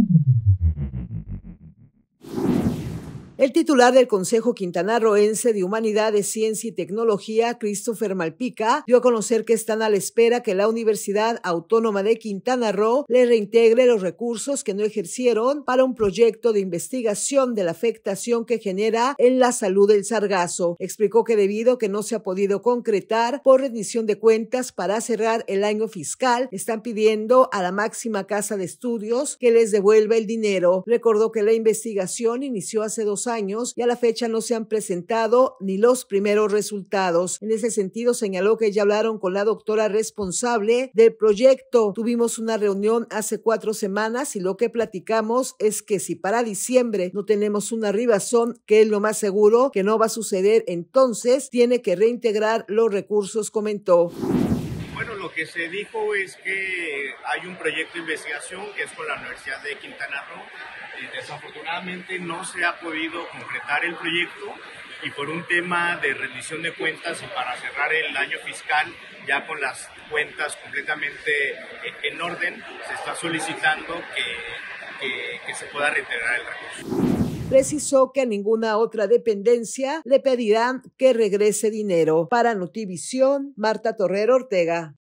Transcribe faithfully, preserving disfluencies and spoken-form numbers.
El titular del Consejo Quintanarroense de Humanidades, Ciencia y Tecnología, Christopher Malpica, dio a conocer que están a la espera que la Universidad Autónoma de Quintana Roo le reintegre los recursos que no ejercieron para un proyecto de investigación de la afectación que genera en la salud del sargazo. Explicó que debido a que no se ha podido concretar por rendición de cuentas para cerrar el año fiscal, están pidiendo a la máxima casa de estudios que les devuelva el dinero. Recordó que la investigación inició hace dos años y a la fecha no se han presentado ni los primeros resultados. En ese sentido, señaló que ya hablaron con la doctora responsable del proyecto. Tuvimos una reunión hace cuatro semanas y lo que platicamos es que si para diciembre no tenemos una arribazón, que es lo más seguro que no va a suceder, entonces tiene que reintegrar los recursos, comentó. Bueno, lo que se dijo es que hay un proyecto de investigación que es con la Universidad de Quintana Roo. Desafortunadamente no se ha podido concretar el proyecto y por un tema de rendición de cuentas y para cerrar el año fiscal ya con las cuentas completamente en orden, se está solicitando que, que, que se pueda reintegrar el recurso. Precisó que a ninguna otra dependencia le pedirán que regrese dinero. Para Notivisión, Marta Torrero Ortega.